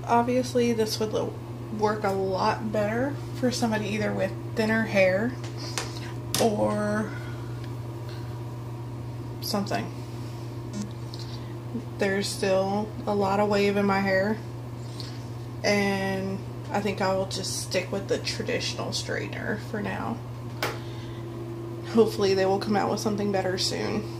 obviously this would work a lot better for somebody either with thinner hair or something. There's still a lot of wave in my hair, and I think I will just stick with the traditional straightener for now. Hopefully they will come out with something better soon.